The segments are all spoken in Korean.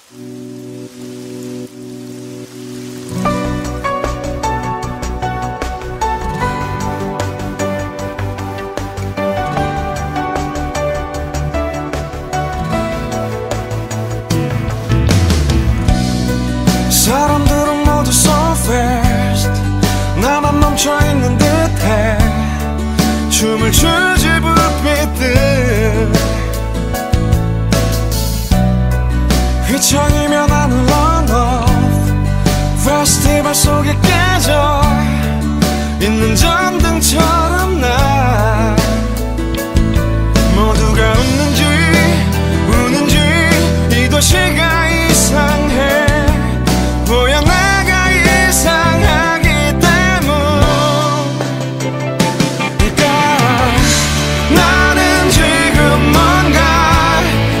사람들은 모두 so fast, 나만 멈춰있는 듯해. 춤을 추지 불빛들 휘청이며 나는 run off. 페스티벌 속에 깨져 있는 전등처럼 나 모두가 우는지 이 도시가 이상해 보여. 내가 이상하기 때문일까. 나는 지금 뭔가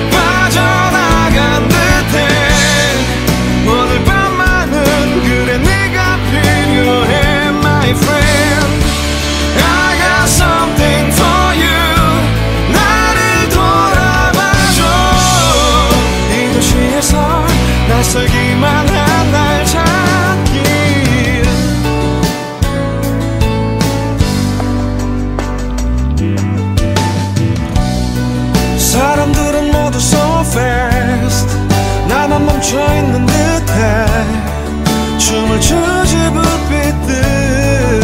빠져나간 듯해. 오늘 밤만은 그래 네가 필요해 my friend. I got something for you. 나를 돌아봐줘. 이 도시에서 낯설기만 한 날 찾기. 사람들은 모두 so fast, 나만 멈춰있는 듯해. 춤을 추지 불빛들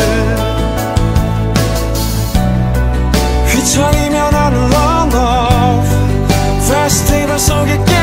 휘청이며 나는 run off. 페스티벌 속에